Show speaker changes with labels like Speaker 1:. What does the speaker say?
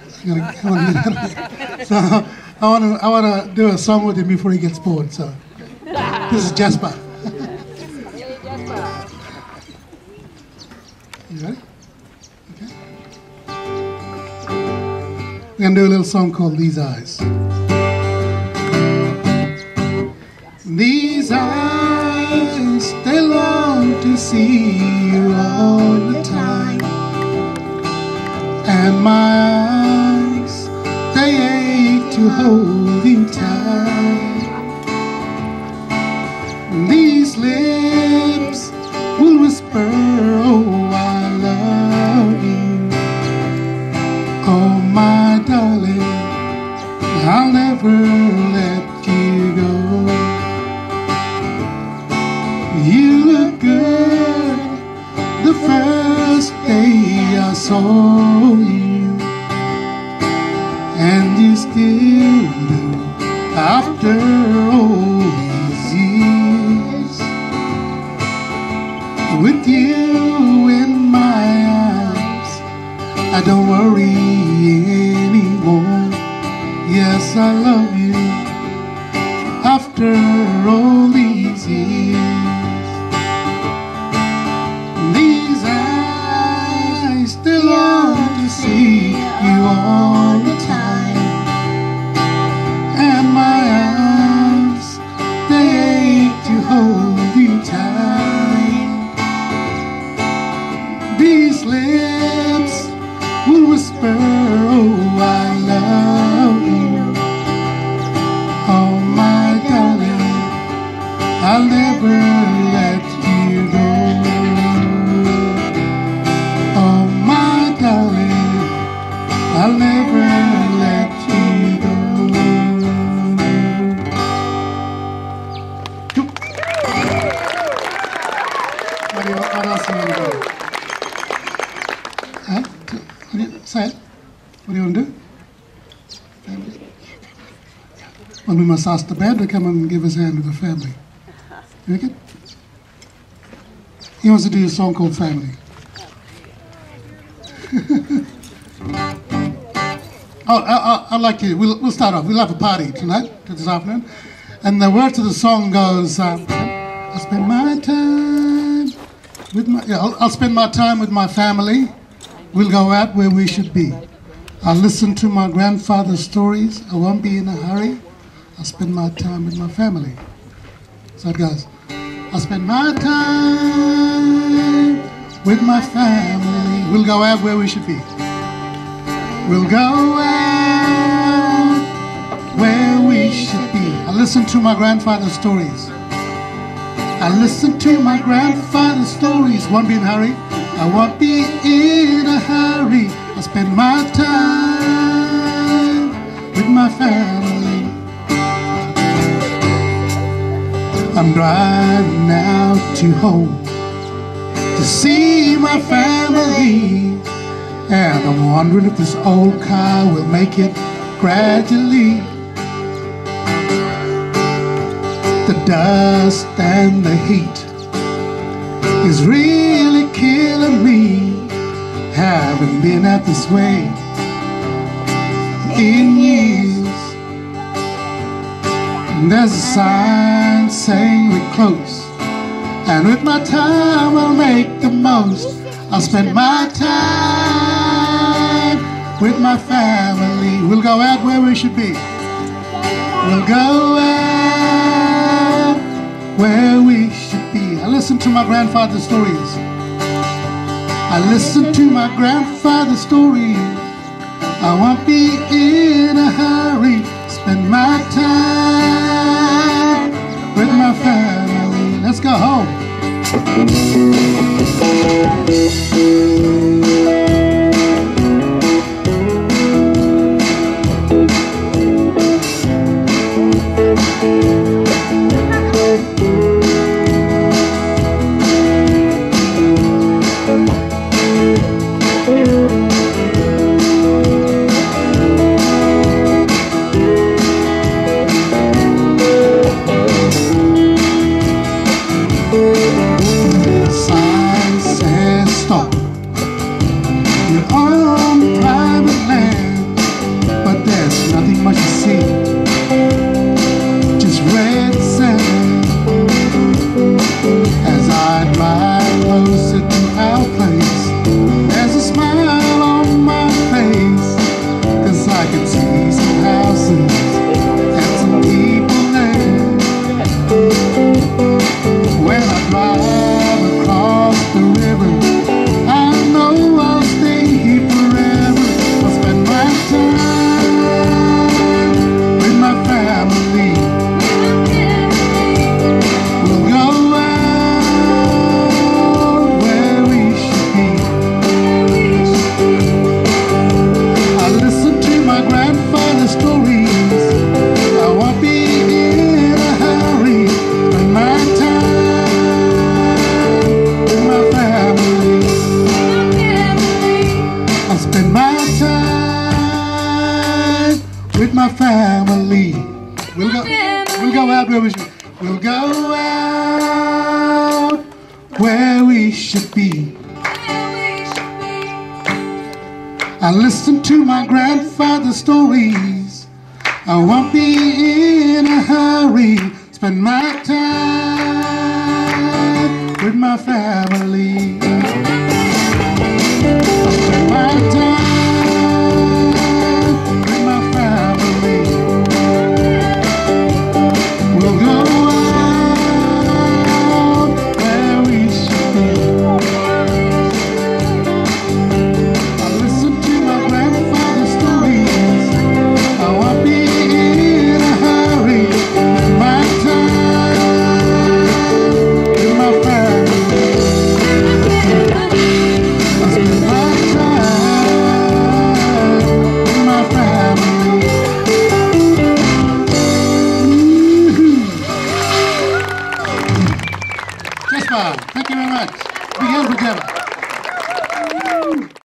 Speaker 1: So I want to do a song with him before he gets bored. So this is Jasper. You ready? Okay. We're going to do a little song called These Eyes. These eyes, they long to see you all the time. And my arms, they ache to hold you tight. These lips will whisper, oh, I love you. Oh, my darling, I'll never let you go. You look good the first day I saw you, and you still do after all these years. With you in my arms, I don't worry anymore. Yes, I love you after all these years. These eyes, they long to see you all the time. And my arms, they ache to hold you tight. These lips will whisper, oh, I love you. Oh, my darling, I'll never let you go. I'll never let you go. What else do you want to do? Huh? What do you say? What do you want to do? Well, we must ask the band to come and give us a hand with the family. You reckon? He wants to do a song called Family. I'd like to, we'll start off. We'll have a party tonight, this afternoon. And the words of the song goes, I'll spend my time with I'll spend my time with my family. We'll go out where we should be. I'll listen to my grandfather's stories. I won't be in a hurry. I'll spend my time with my family. So it goes, I'll spend my time with my family. We'll go out where we should be. We'll go out where we should be. I listen to my grandfather's stories. I listen to my grandfather's stories. Won't be in a hurry. I won't be in a hurry. I'll spend my time with my family. I'm driving out to home to see my family. And I'm wondering if this old car will make it gradually. The dust and the heat is really killing me. Haven't been out this way in years. And there's a sign saying we're close, and with my time I'll make the most. I'll spend my time with my family. We'll go out where we should be. We'll go out where we should be. I listen to my grandfather's stories. I listen to my grandfather's stories. I won't be in a hurry. Spend my time with my family. Let's go home. my family. We'll go out where we should. We'll go out where we should be. I listen to my grandfather's stories. I won't be in a hurry. Spend my time with my family. Spend my time with my family. We'll go out where we should be. I listen to my grandfather's stories. I won't be in a hurry. My time with my family. I spend my time with my family. Jasper, thank you very much. Big hand for Jasper.